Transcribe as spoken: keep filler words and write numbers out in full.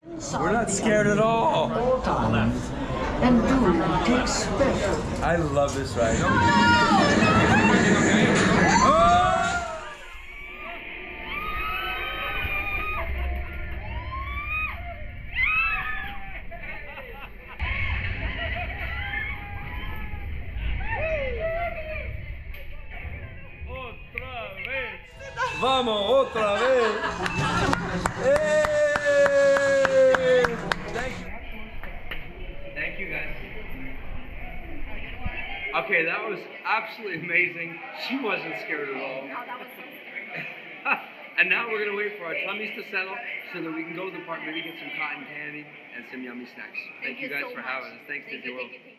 We're not scared at all. All time. And do take special. I love this ride. Otra vez. Vamos, otra vez. Hey! Thank you. Thank you, guys. Okay, that was absolutely amazing. She wasn't scared at all. And now we're gonna wait for our tummies to settle so that we can go to the park, maybe get some cotton candy and some yummy snacks. Thank, Thank you guys so for much. having us. Thanks, Disney World.